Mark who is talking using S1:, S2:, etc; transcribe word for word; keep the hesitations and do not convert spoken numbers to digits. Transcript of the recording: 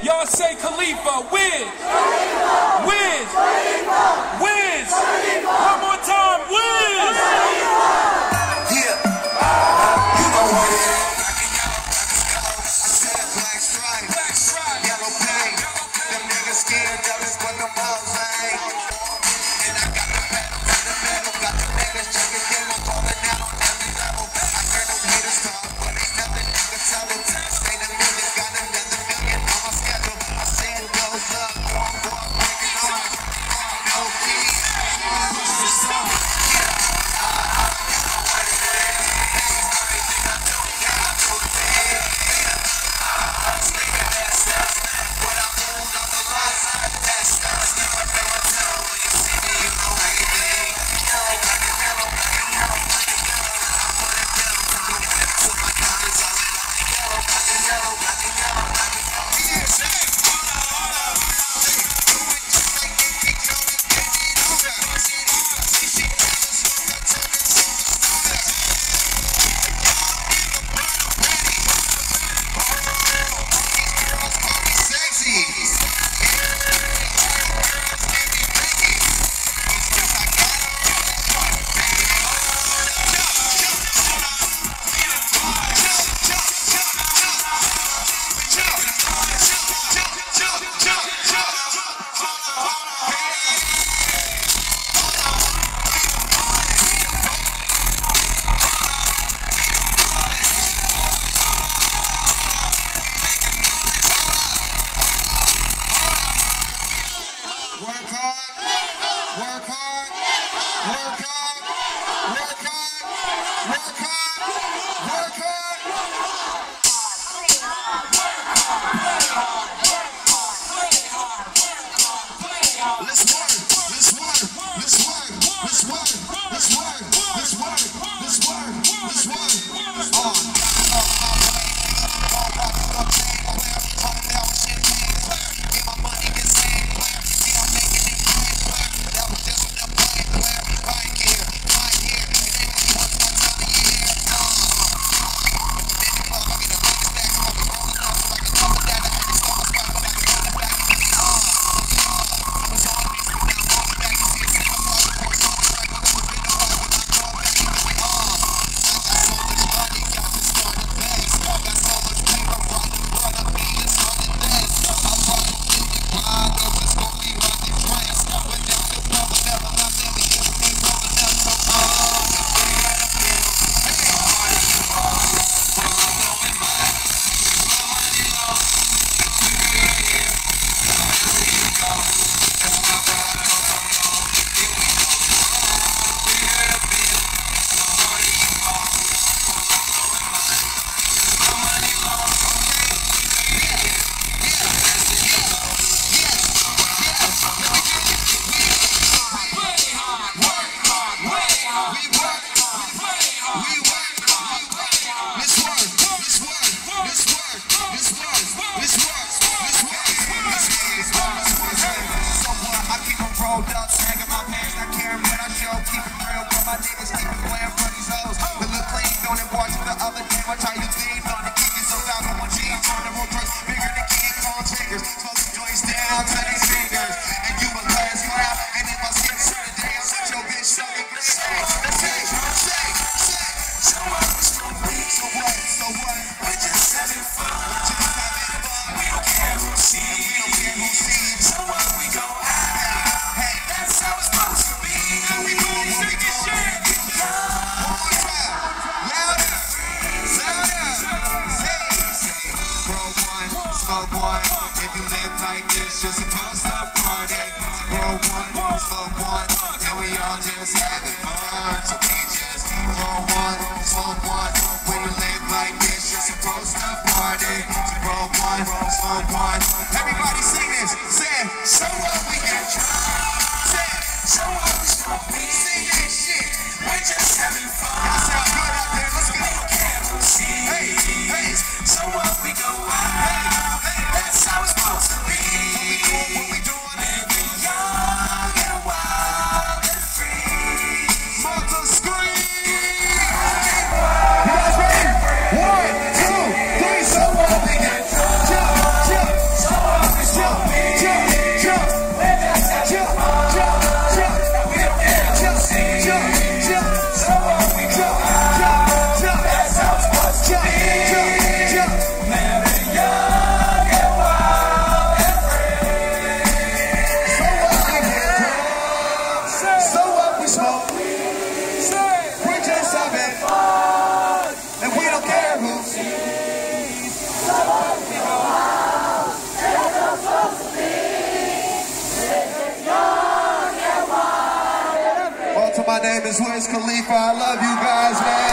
S1: Y'all say Khalifa, Wiz.
S2: Khalifa.
S1: Wiz.
S2: Khalifa.
S1: Wiz.
S2: Khalifa.
S1: One more time, Wiz.
S2: Khalifa.
S3: Yeah. You know what it is. Black and yellow, black and yellow. I said black stripe, black stripe, yellow paint. Them niggas scared, devils, but them hoes ain't. And I got the pedal, got the metal, got the niggas checking them. I'm calling out on every level. I heard them haters talk, but ain't nothing you can tell them. Stay the music, got another million on my schedule. I say it goes up, going for a breaking on. No key, push the song. Yeah. You know what it is. Everything I do, yeah, I do it for you. I'm sleeping that stuff. What I moved on the right side, that stuff. Never pay attention when you see me, you know everything. Yellow, black and yellow, black and yellow, black and yellow. I put it down from the whip to my diamonds on it. Yellow, black and yellow, black and yellow, black and yellow. Yeah, say it. Hold on, hold on. Say it. Do it just like they keep going, baby. Do that. Say she never smoke that till it's on the start. Everybody sing this. Say, so what we got drunk. Say, so what we smoke weed. Sing that shit. We're just having fun. Y'all sound good out there. Let's go. Hey, hey. So what we go out. Hey, that's how it's supposed to be. What we doing? What we doing? Living young and wild and free. Malta scream. You guys ready? One, two, three. So what we got drunk. So is Wiz Khalifa. I love you guys, man.